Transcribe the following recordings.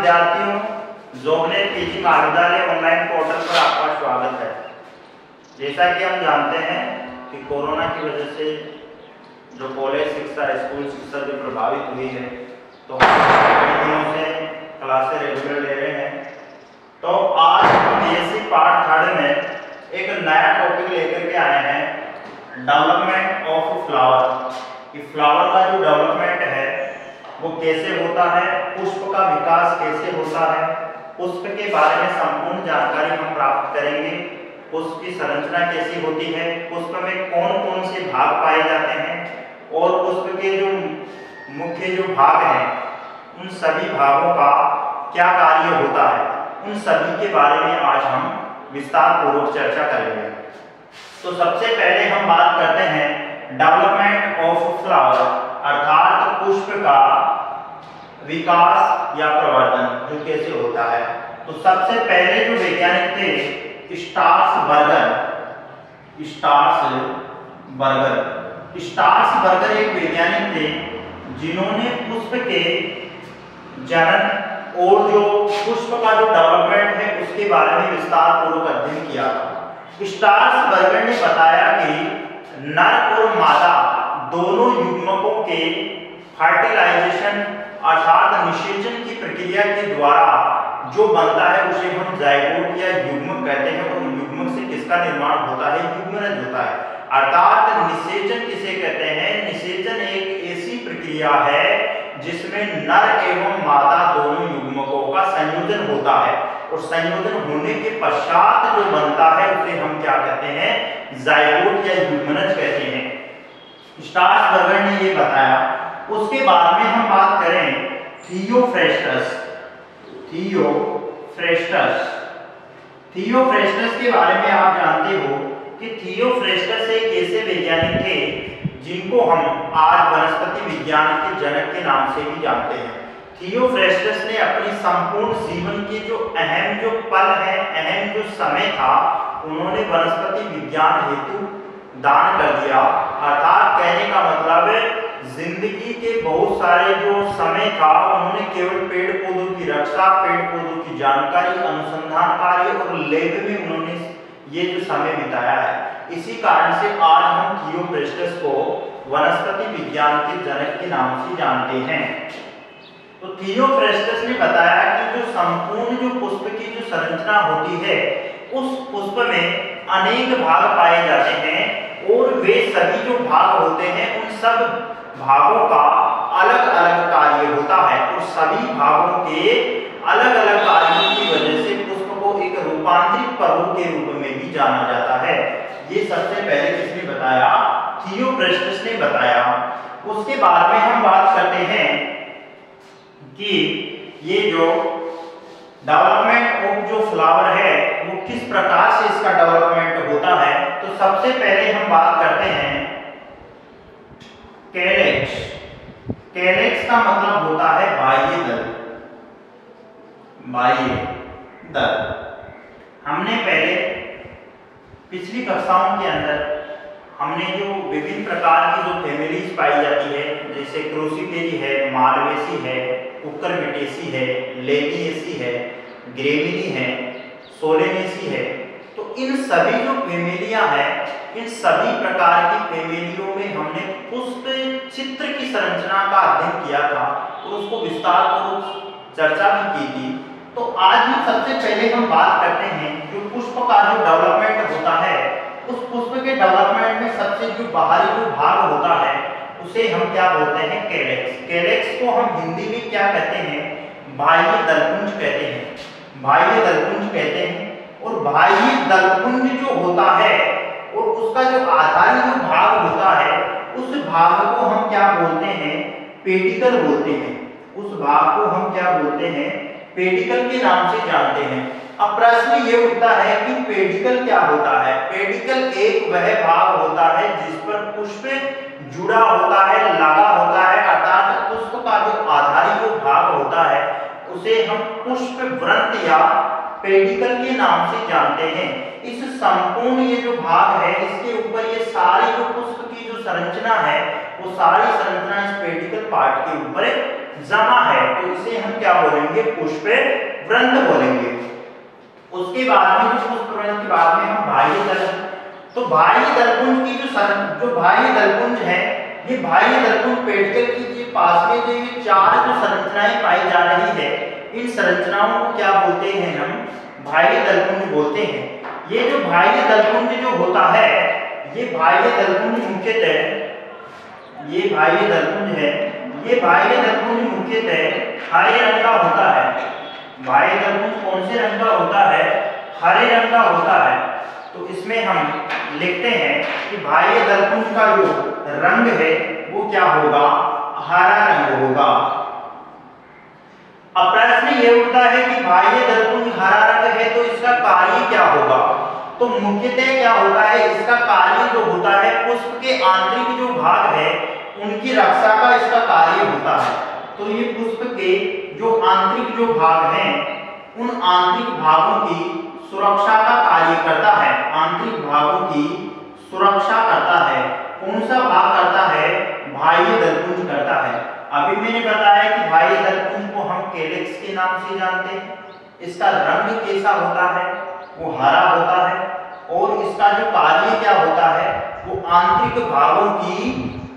विद्यार्थियों, जोगनेर पीजी महाविद्यालय online portal पर आपका स्वागत है। जैसा कि हम जानते हैं कि कोरोना की वजह से जो कॉलेज शिक्षा, स्कूल शिक्षा जो प्रभावित हुई है, तो हम कई दिनों से क्लासें रेगुलर ले रहे हैं। तो आज हम बीएससी पार्ट 3 में एक नया टॉपिक लेकर के आए हैं, डेवलपमेंट ऑफ फ्लावर। कि फ्लावर का जो डेवलपमेंट है वो कैसे होता है, पुष्प का विकास कैसे होता है, पुष्प के बारे में संपूर्ण जानकारी हम प्राप्त करेंगे। पुष्प की संरचना कैसी होती है, पुष्प में कौन कौन से भाग पाए जाते हैं और पुष्प के जो मुख्य जो भाग हैं उन सभी भागों का क्या कार्य होता है, उन सभी के बारे में आज हम विस्तार पूर्वक चर्चा करेंगे। तो सबसे पहले हम बात करते हैं डेवलपमेंट ऑफ फ्लावर, अर्थात पुष्प का विकास या प्रवर्धन जो कैसे होता है। तो सबसे पहले जो वैज्ञानिक थे स्टार्सबर्गर एक वैज्ञानिक थे जिन्होंने पुष्प के जनन और जो पुष्प का जो डेवलपमेंट है उसके बारे में विस्तार पूर्वक अध्ययन किया था। स्टार्सबर्गर ने बताया कि नर और मादा दोनों युग्मकों के फर्टिलाइजेशन अर्थात निषेचन की प्रक्रिया के द्वारा जो बनता है उसे हम जाइगोट या युग्मक कहते हैं। और युग्मक से किसका निर्माण होता है, युग्मनज होता है। अर्थात निषेचन किसे कहते हैं, निषेचन एक ऐसी प्रक्रिया है जिसमें नर एवं मादा दोनों युग्मकों का संयोजन होता है और संयोजन होने के पश्चात जो बनता है उसे हम क्या कहते हैं, जाइगोट या युग्मनज कहते हैं। स्टार्सबर्गर ने ये बताया। उसके बाद में हम बात करें थियोफ्रेस्टस के बारे में। आप जानते हो कि थियोफ्रेस्टस एक ऐसे वैज्ञानिक थे जिनको हम आज वनस्पति विज्ञान के जनक के नाम से भी जानते हैं। थियोफ्रेस्टस ने अपनी संपूर्ण जीवन के जो अहम जो पल है, अहम जो समय था, उन्होंने वनस्पति विज्ञान हेतु दान कर दिया। अर्थात कहने का मतलब जिंदगी के बहुत सारे जो समय था उन्होंने केवल पेड़ पौधों की रक्षा, पेड़ पौधों की जानकारी, अनुसंधान कार्य और लैब में उन्होंने ये जो समय बिताया है। इसी कारण से आज हम थियोफ्रेस्टस को वनस्पति विज्ञान के जनक के नाम से जानते हैं। तो थियोफ्रेस्टस ने बताया कि जो संपूर्ण जो पुष्प की जो संरचना होती है उस पुष्प में अनेक भाग पाए जाते हैं और वे सभी जो भाग होते हैं उन सब भागों का अलग अलग कार्य होता है और सभी भागों के अलग अलग कार्यों की वजह से पुष्प को एक रूपांतरित पर्व के रूप में भी जाना जाता है। ये सबसे पहले किसने बताया, थियोफ्रेस्टस ने बताया। उसके बाद में हम बात करते हैं कि ये जो डेवलपमेंट ऑफ जो फ्लावर है वो किस प्रकार से इसका डेवलपमेंट होता है। तो सबसे पहले हम बात करते हैं कैलेक्स। कैलेक्स का मतलब होता है बाह्य दल। हमने पहले पिछली कक्षाओं के अंदर हमने जो विभिन्न प्रकार की जो फैमिलीज पाई जाती है, जैसे क्रोसीटेरी है, मालवेसी है, कुकुरबिटेसी है, लेबिएसी है, ग्रेमिनी है, सोलेनेसी है। तो इन सभी जो फैमिलियां हैं, इन सभी प्रकार की फैमिलियों में हमने पुष्प चित्र की संरचना का अध्ययन किया था और उसको विस्तार पूर्वक चर्चा भी की थी। तो आज हम सबसे पहले हम बात करते हैं जो पुष्प का जो डेवलपमेंट होता है, उस पुष्प के डेवलपमेंट में सबसे जो बाहरी जो भाग होता है उसे हम क्या बोलते हैं, कैलेक्स। कैलेक्स को हम हिंदी में क्या कहते हैं, बाह्य दलपुंज कहते हैं। बाह्य दलपुंज कहते हैं। और बाह्य दलपुंज जो होता है और उसका जो आधारी जो भाग होता है उस भाग को हम क्या बोलते हैं, पेडिकल बोलते हैं। उस भाग को हम क्या बोलते हैं, पेडिकल के नाम से जानते हैं। अब प्रश्न ये उठता है कि पेडिकल क्या होता है। पेडिकल एक वह भाग होता है जिस पर पुष्प जुड़ा होता है, लगा होता है। अर्थात पुष्प का जो आधारी जो भाग होता है उसे हम पुष्प वृंत या पेडिकल के नाम से जानते हैं। इस संपूर्ण ये जो भाग है इसके ऊपर ये सारी जो पुष्प की जो संरचना है वो सारी संरचना इस पेडिकल पार्ट के ऊपर जमा है, तो इसे हम क्या बोलेंगे, पुष्प वृंत बोलेंगे। उसके बाद में पुष्प वृंत के बाद में हम बाह्य दल, तो बाह्य दलपुंज की जो बाह्य दलपुंज है, ये बाह्य दलपुंज पेडिकल की पास में जो ये चार जो संरचनाएं पाई जा रही है, इन संरचनाओं को क्या बोलते हैं, हम बाह्य दलपुंज बोलते हैं। ये जो बाह्य दलपुंज जो होता है, ये बाह्य दलपुंज मुख्यतः, ये बाह्य दलपुंज है, ये बाह्य दलपुंज मुख्यतः हरे रंग का होता है। बाह्य दलपुंज कौन से रंग का होता है, हरे रंग का होता है। तो इसमें हम लिखते हैं कि बाह्य दलपुंज का जो रंग है वो क्या होगा, हरा रंग होगा। अब प्रश्न ये उठता है कि बाह्य दलपुंज हरा रंग है तो इसका कार्य क्या होगा। तो मुख्यतः क्या होता है, इसका कार्य जो होता है, पुष्प के आंतरिक जो भाग है उनकी रक्षा का इसका कार्य होता है। तो ये पुष्प के जो आंतरिक जो भाग हैं, उन आंतरिक भागों की सुरक्षा का कार्य करता है, आंतरिक भागों की सुरक्षा करता है। कौन सा भाग करता है, बाह्य दलपुंज करता है। अभी मैंने बताया कि बाह्य दलपुंज को हम कैलेक्स के नाम से जानते हैं। इसका रंग कैसा होता है, वो हरा होता है, और इसका जो कार्य क्या होता है, वो आंतरिक भागों की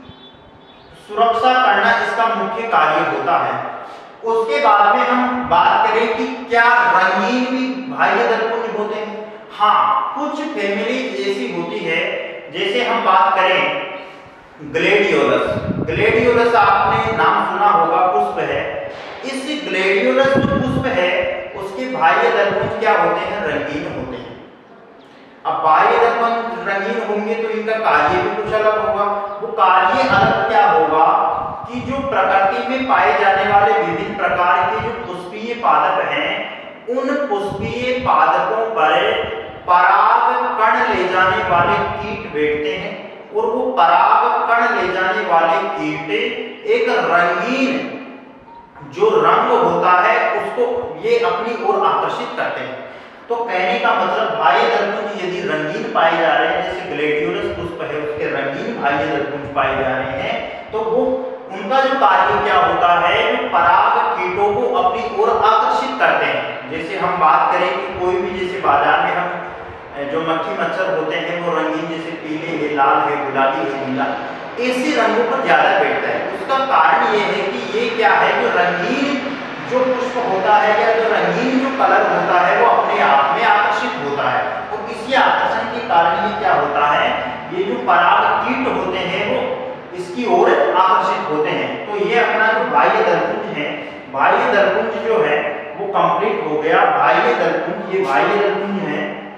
सुरक्षा करना इसका मुख्य कार्य होता है। उसके बाद में हम बात करें कि क्या रंगीन भी बाह्य दलपुंज होते हैं। हाँ, कुछ फैमिलीज ऐसी होती है, जैसे हम बात करें ग्लेडियोलस। ग्लेडियोलस आपने नाम सुना होगा, पुष्प है। इस ग्लेडियोलस जो पुष्प है उसके बाह्य दलपुंज क्या होते हैं, रंगीन होते हैं। अब बाह्य दलपुंज रंगीन होंगे तो इनका कार्य भी कुछ अलग होगा। वो कार्य अलग क्या होगा कि जो प्रकृति में पाए जाने वाले विभिन्न प्रकार के जो पुष्पीय पादप हैं, उन पुष्पीय पादपों पर पराग कण ले जाने वाले कीट बैठते हैं, और वो पराग कण ले जाने वाले कीट एक रंगीन जो रंग होता है उसको ये अपनी ओर आकर्षित करते हैं। तो कहने का मतलब बाह्य दलपुंज यदि रंगीन पाए जा रहे हैं, जैसे ग्लेडियोलस पुष्प है उसके रंगीन बाह्य दलपुंज पाए जा रहे हैं, तो वो उनका जो कार्य क्या होता है, जो पराग कीटों को अपनी ओर आकर्षित करते हैं। जैसे हम बात करें कि कोई भी, जैसे बाजार में हम जो मक्खी मच्छर होते हैं वो रंगीन, जैसे पीले है, लाल है, गुलाबी है, नीला, ऐसे रंगों पर ज्यादा बैठता है। उसका कारण ये है कि ये क्या है, जो रंगीन जो पुष्प होता है या जो रंगीन जो कलर होता है वो अपने आप में आकर्षित होता है, और इसी आकर्षण के कारण ये क्या होता है, ये जो पराग कीट होते हैं वो इसकी ओर आकर्षित होते हैं। तो ये अपना जो बाह्य दलपुंज है, बाह्य दलपुंज जो है वो कंप्लीट हो गया। बाह्य दलपुंज, ये बाह्य दलपुंज है,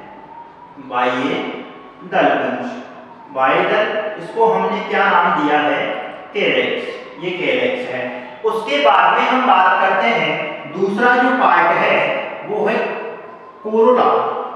बाह्य दलपुंज, बाह्य दल, इसको हमने क्या नाम दिया है, कैलेक्स। ये कैलेक्स है। उसके बाद में हम बात करते हैं दूसरा जो पार्ट है वो है कोरोला।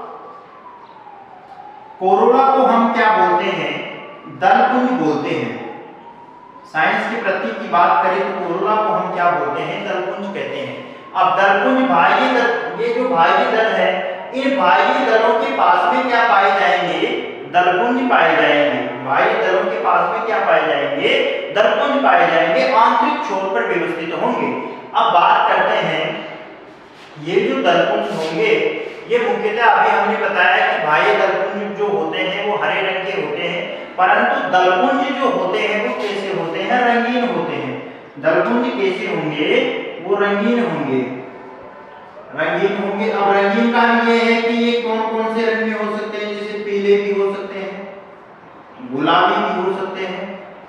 कोरोला को हम क्या बोलते हैं, दलपुंज बोलते हैं। साइंस के प्रतीक की बात करें तो कोरोला को हम क्या बोलते हैं, दलपुंज कहते हैं। अब दलपुंज बाह्य दल, ये जो बाह्य दल है, इन बाह्य दलों के पास में क्या पाए जाएंगे, दलपुंज पाए जाएंगे। बाह्य दलों के पास में क्या पाए जाएंगे, दलपुंज पाए जाएंगे, आंतरिक छोर पर व्यवस्थित होंगे। अब बात करते हैं ये जो दलपुंज होंगे, ये मुख्यतः अभी हमने बताया कि बाह्य दलपुंज जो होते हैं वो हरे रंग के होते हैं, परंतु दलपुंज जो होते हैं वो कैसे होते हैं, रंगीन होते हैं। दलपुंज कैसे होंगे, वो रंगीन होंगे, रंगीन होंगे। अब रंगीन का ये है कि ये कौन कौन से रंग में हो सकते हैं, जैसे पीले भी हो सकते हैं, गुलाबी भी हो सकते हैं,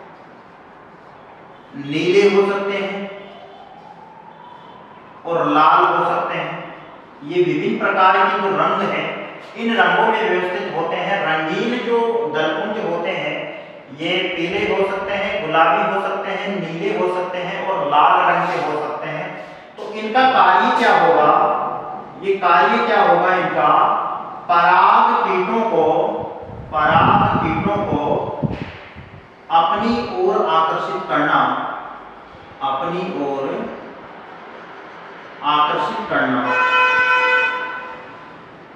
नीले हो सकते हैं, और लाल हो सकते हैं। ये विभिन्न प्रकार के जो रंग हैं, इन रंगों में व्यवस्थित होते हैं। रंगीन जो दलपुंज होते हैं ये पीले हो सकते हैं, गुलाबी हो सकते हैं, नीले हो सकते हैं, और लाल रंग के हो सकते हैं। तो इनका कार्य क्या होगा, ये कार्य क्या होगा इनका, पराग कीटों को अपनी ओर आकर्षित करना, अपनी ओर आकर्षित करना,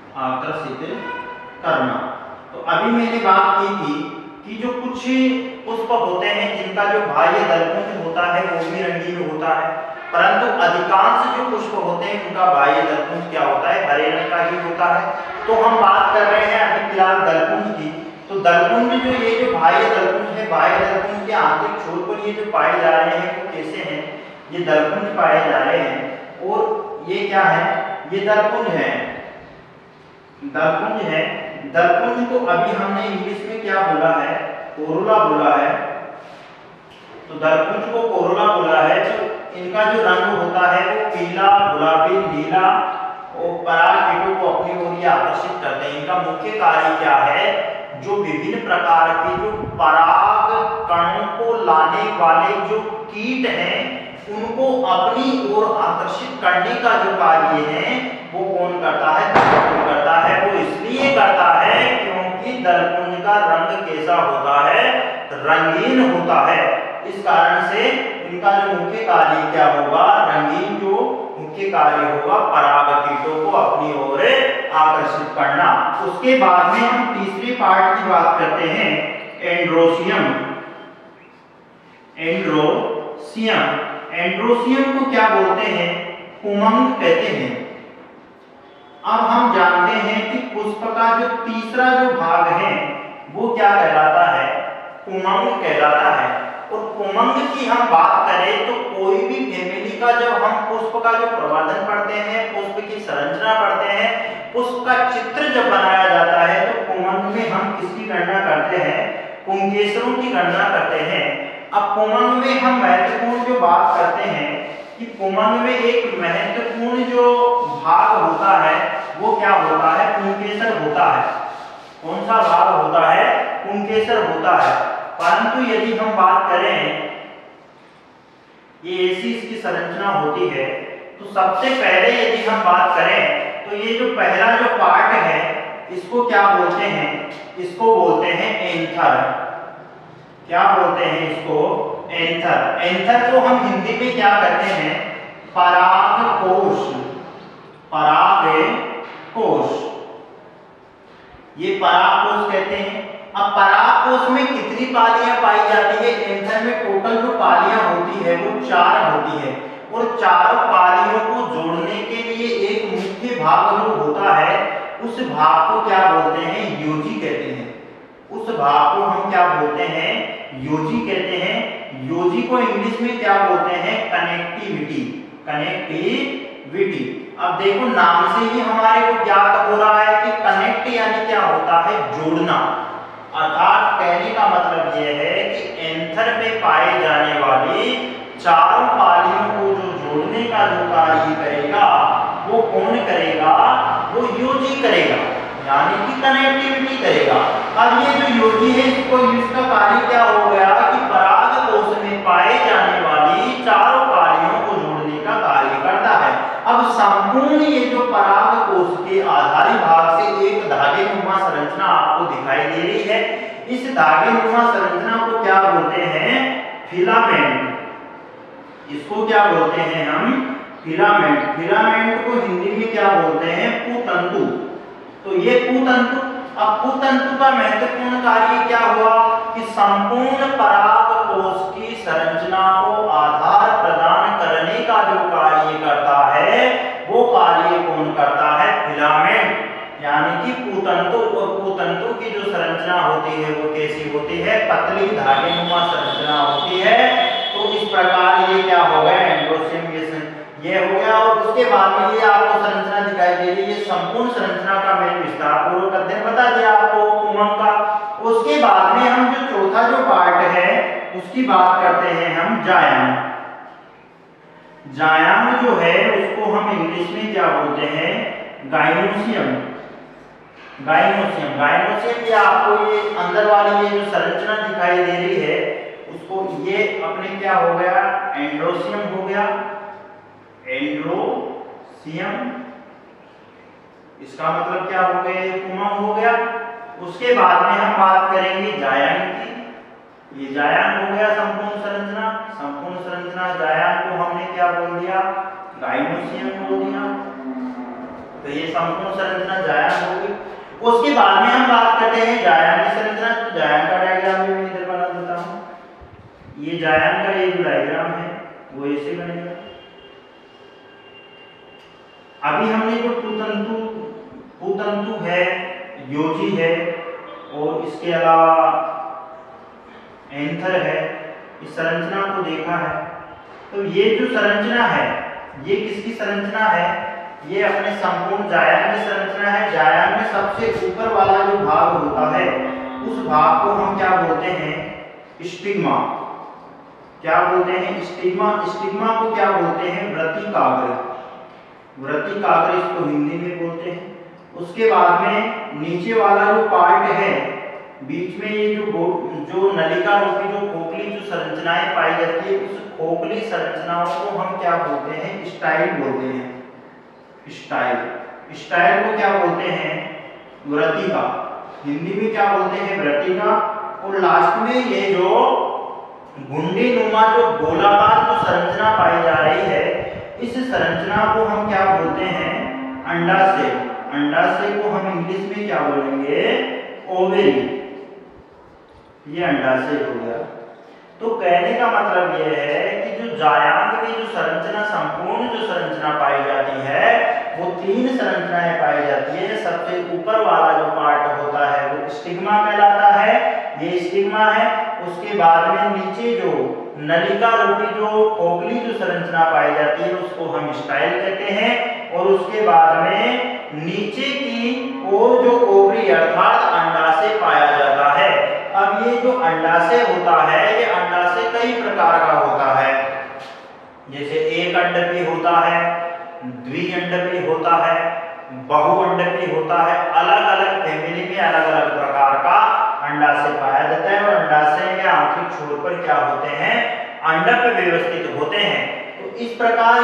आकर्षित करना। तो अभी मैंने बात की थी कि जो कुछ पुष्प होते हैं जिनका जो बाह्य दलपुंज होता है वो भी रंगीन होता है, परंतु अधिकांश जो पुष्प होते हैं उनका बाह्य दलपुंज क्या होता है, हरे रंग का ही होता है। तो हम बात कर रहे हैं अभी फिलहाल दलपुंज की। तो दलपुंज जो ये जो बाह्य दलपुंज है, बाह्य दलपुंज के आंतरिक छोर पर ये जो पाए जा रहे हैं वो कैसे हैं, ये दलपुंज पाए जा रहे हैं। और ये क्या है, ये दलपुंज है, दलपुंज है। दलपुंज को अभी हमने इंग्लिश में क्या बोला है, कोरोला बोला है। तो दलपुंज को कोरोला बोला है। तो इनका जो रंग होता है वो पीला, गुलाबी, नीला और पराग कीटों को अपनी ओर ये आकर्षित करते हैं। इनका मुख्य कार्य क्या है, जो विभिन्न प्रकार के जो पराग कणों को लाने वाले जो कीट हैं उनको अपनी ओर आकर्षित करने का जो कार्य है वो कौन करता है, दलपुंज करता है। वो इसलिए करता है क्योंकि दलपुंज का रंग कैसा होता है, रंगीन होता है। इस कारण से इनका जो मुख्य कार्य क्या होगा, रंगीन जो मुख्य कार्य होगा पराग कीटों को अपनी ओर आकर्षित करना। उसके बाद में हम तीसरे पार्ट की बात करते हैं, एंड्रोसियम। एंड्रोसियम, एंड्रोसियम को क्या बोलते हैं, उमंग कहते हैं। अब हम जानते हैं कि पुष्प का जो तीसरा जो भाग है वो क्या कहलाता है, उमंग कहलाता है। और उमंग की हम बात करें तो कोई भी फैमिली का जब हम पुष्प का जो प्रवर्धन पढ़ते हैं, पुष्प की संरचना पढ़ते हैं, पुष्प का चित्र जब बनाया जाता है तो उमंग में हम किसकी गणना करते हैं, पुंकेसरों की गणना करते हैं। अब उमंग में हम महत्वपूर्ण जो बात करते हैं कि उमंग में एक महत्वपूर्ण जो भाग होता है वो क्या होता है, पुंकेसर होता है। कौन सा भाग होता है, पुंकेसर होता है। परंतु यदि हम बात करें, ये ऐसी इसकी संरचना होती है। तो सबसे पहले यदि हम बात करें तो ये जो पहला जो पार्ट है इसको क्या बोलते हैं, इसको बोलते हैं एंथर। क्या बोलते हैं इसको, एंथर। एंथर को हम हिंदी में क्या कहते हैं, परागकोश। परागकोश, ये परागकोश कहते हैं। अब परागकोश में कितनी पालियां पाई जाती है, एंथर में टोटल जो पालियां होती है वो 4 होती है। और चारों पालियों को जोड़ने के लिए एक मुख्य भाग जो होता है उस भाग को क्या बोलते हैं, योजी कहते हैं। उस भाग को हम क्या बोलते हैं, योजी कहते हैं। योजी को इंग्लिश में क्या बोलते हैं, कनेक्टिविटी। कनेक्टिविटी। अब देखो नाम से ही हमारे को ज्ञात हो रहा है कि कनेक्ट यानी क्या होता है, जोड़ना। अर्थात कहने का मतलब यह है कि एंथर में पाए जाने वाली चारों पालियों को जो जोड़ने का जो कार्य करेगा वो कौन करेगा, वो योजी करेगा, यानी कि कनेक्टिविटी करेगा। अब ये जो योजी है इसको, इसका कार्य क्या हो गया कि परागकोश में पाए जाने वाली चारों पालियों को जोड़ने का कार्य करता है। अब संपूर्ण ये जो परागकोश के आधारी भाग से एक धागेनुमा संरचना आपको दिखाई दे रही है। इस धागेनुमा संरचना को क्या बोलते हैं, फिलामेंट। इसको क्या बोलते हैं हम, फिलामेंट। फिलामेंट को हिंदी में क्या बोलते हैं, पुतंतु। तो ये पुतंतु, अब पुतंतु का महत्वपूर्ण कार्य क्या हुआ कि संपूर्ण परागकोश की संरचना को आधार प्रदान करने का जो कार्य करता है वो कार्य कौन करता है, फिलामेंट यानी कि पुतंतु। और पुतंतु की जो संरचना होती है वो कैसी होती है, पतली धागेनुमा संरचना होती है। तो इस प्रकार ये क्या हो गया, एंड्रोसियम ये हो गया। और उसके बाद में ये आपको संरचना दिखाई दे रही है, ये संपूर्ण संरचना का मैंने विस्तार पूर्वक अध्ययन बता दिया आपको उमंग का। उसके बाद में हम जो चौथा जो पार्ट है उसकी बात करते हैं हम, जायांग। जायांग जो है उसको हम इंग्लिश में क्या बोलते हैं, गाइनोसियम। गाइनोसियम, गाइनोसियम ये आपको ये अंदर वाली ये जो संरचना दिखाई दे रही है उसको, ये अपने क्या हो गया, एंड्रोसियम हो गया। एंड्रोसियम, इसका मतलब क्या हो गया, उमंग हो गया। उसके बाद में हम बात करेंगे जायांग की। ये जायांग हो गया संपूर्ण संरचना। संपूर्ण संरचना जायांग को हमने क्या बोल दिया, गाइनोसियम बोल दिया। तो ये संपूर्ण संरचना जायांग हो गई। उसके बाद में हम बात करते हैं जायांग की संरचना। तो जायांग का डायग्राम भी मैं इधर बना देता हूं। जायान का ये जो डायग्राम है वो ऐसे बनेगा। अभी हमने जो पुतंतु है, योजी है और इसके अलावा एंथर है, इस संरचना को देखा है। तो ये जो संरचना है ये किसकी संरचना है? ये अपने संपूर्ण जायान की संरचना है। जायान में सबसे ऊपर वाला जो भाग होता है उस भाग को हम क्या बोलते हैं? स्टिग्मा। क्या बोलते हैं? स्टिग्मा। स्टिग्मा को क्या बोलते हैं? वृत्तिकाग्र। वृत्तिकाग्र इसको हिंदी में बोलते हैं। उसके बाद में नीचे वाला जो पार्ट है, बीच में ये जो नलिका रूपी जो खोखली जो संरचनाएं पाई जाती है, उस खोखली संरचनाओं को हम क्या बोलते हैं? स्टाइल बोलते हैं। स्टाइल। स्टाइल को क्या बोलते हैं? वृत्तिका। हिंदी में क्या बोलते हैं? वृत्तिका। और लास्ट में ये जो घुंडी नुमा जो गोलाकार जो संरचना पाई जा रही है, इस संरचना को हम क्या बोलते हैं? अंडाशय। अंडाशय को हम इंग्लिश में क्या बोलेंगे? ओवेरी। ये अंडाशय हो गया। तो कहने का मतलब यह है कि जो जायांग में जो संरचना, संपूर्ण जो संरचना पाई जाती है वो 3 संरचनाएं पाई जाती है। सबसे ऊपर वाला जो पार्ट होता है वो स्टिग्मा कहलाता है, ये स्टिग्मा है। उसके बाद में नीचे जो नलिका रूपी जो खोखली जो संरचना पाई जाती है उसको हम स्टाइल कहते हैं। और उसके बाद में नीचे की ओर जो ओवरी अर्थात अंडाशय पाया जाता है। अब ये जो अंडाशय होता है ये अंडाशय कई प्रकार का होता है। जैसे एक अंडपी होता है, द्विअंडपी होता है, बहुअंडपी होता है। अलग अलग फैमिली में अलग अलग प्रकार का अंडाशय पाया जाता है। और अंडाशय के आंतरिक छोर पर क्या होते हैं? अंडक व्यवस्थित होते हैं। तो इस प्रकार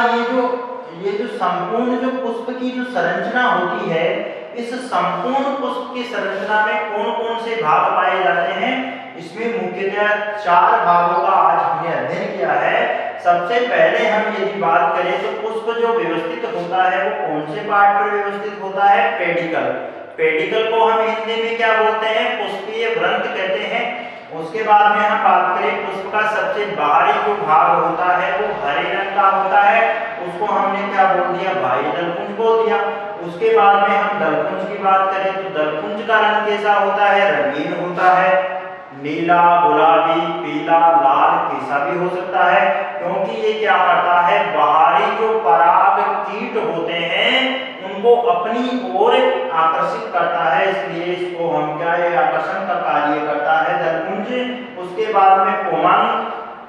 ये जो संपूर्ण जो पुष्प की जो संरचना होती है, इस संपूर्ण पुष्प की संरचना में कौन-कौन से भाग पाए जाते हैं? इसमें मुख्यतः 4 भागों का आज हमने अध्ययन किया है। सबसे पहले हम यदि बात करें तो पुष्प जो व्यवस्थित होता है वो कौन से पार्ट पर व्यवस्थित होता है? पेडिकल। पेडिकल को हम हिंदी में क्या बोलते हैं? पुष्पीय वृंत कहते हैं। उसके बाद में हम बात करें पुष्प का सबसे बाहरी जो भाग होता है वो हरे रंग का होता है, उसको हमने क्या बोल दिया? बाह्य दलपुंज बोल दिया। उसके बाद में हम दलपुंज की बात करें तो दलपुंज का रंग कैसा होता है? रंगीन होता है, नीला, गुलाबी, पीला, लाल कैसा भी हो सकता है, क्योंकि ये क्या करता है? बाहरी जो पराग कीट होते हैं उनको अपनी ओर आकर्षित करता है, इसलिए इसको हम क्या, ये आकर्षण का कार्य करता है दलपुंज। उसके बाद में पुमंग।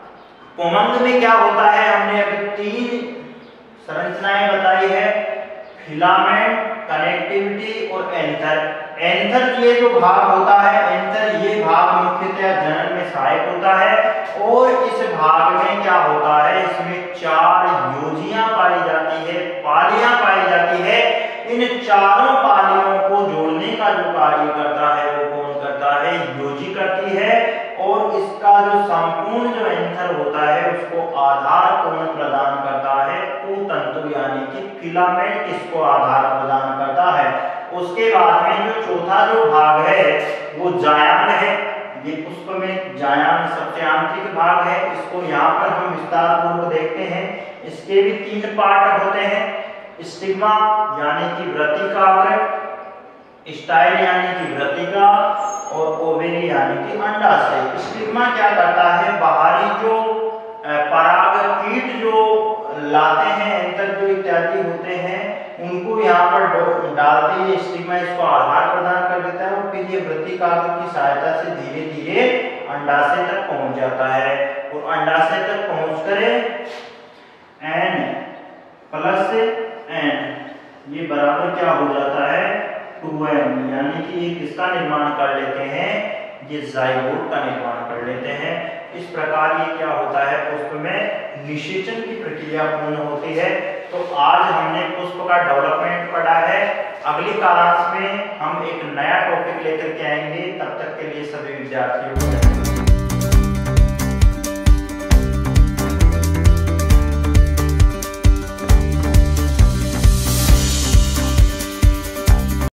पुमंग में क्या होता है? हमने अभी 3 संरचनाएं बताई है, फिलामेंट, कनेक्टिविटी और एंथर। एंथर ये जो भाग होता है, एंथर ये भाग मुख्यतः जनन में सहायक होता है। और इस भाग में क्या होता है? इसमें 4 योजियां पाई जाती है, पालियां पाई जाती है। इन चारों पालियों को जोड़ने का जो कार्य करता है वो कौन करता है? योजी करती है। और इसका जो संपूर्ण जो एंथर होता है उसको आधार कौन प्रदान करता है? पुतंतु यानी कि फिलामेंट इसको आधार प्रदान करता है। उसके बाद में जो चौथा जो भाग है वो जायांग है। ये पुष्प में जायांग सबसे आंतरिक भाग है, इसको यहाँ पर हम विस्तार पूर्वक देखते हैं। इसके भी 3 पार्ट होते हैं, स्टिग्मा यानी कि वृत्तिकाग्र, स्टाइल यानी कि वृत्तिका और ओवेरी यानी कि अंडाशय। स्टिग्मा क्या करता है? बाहरी जो पराग कीट जो लाते हैं, एंथर जो इत्यादि होते हैं, उनको यहाँ पर डालते ही स्टिग्मा इसको आधार प्रदान कर देता है। और फिर ये वृत्तिकाग्र की सहायता से धीरे धीरे अंडाशय तक पहुंच जाता है। और अंडाशय तक पहुंचकर एन प्लस एन ये बराबर क्या हो जाता है? 2n, यानी कि ये किसका निर्माण कर लेते हैं? ये जाइगोट का निर्माण कर लेते हैं। इस प्रकार ये क्या होता है? पुष्प में निषेचन की प्रक्रिया पूर्ण होती है। तो आज हमने पुष्प का डेवलपमेंट पढ़ा है। अगली क्लास में हम एक नया टॉपिक लेकर के आएंगे। तब तक के लिए सभी विद्यार्थियों को